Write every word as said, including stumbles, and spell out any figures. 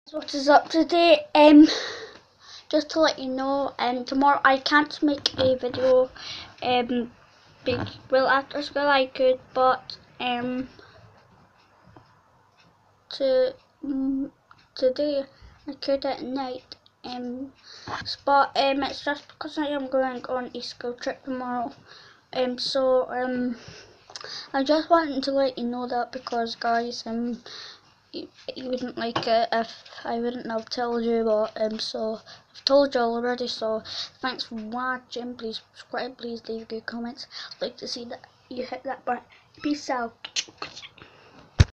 What is up today? Um, just to let you know, um, tomorrow I can't make a video. Um, big, well after school I could, but um, to um, today I could at night. Um, but um, it's just because I am going on a school trip tomorrow. Um, so um, I just wanted to let you know that because guys, um. You, you wouldn't like it if I wouldn't have told you, but um, so I've told you already. So thanks for watching. Please subscribe. Please leave good comments. I'd like to see that you hit that button. Peace out.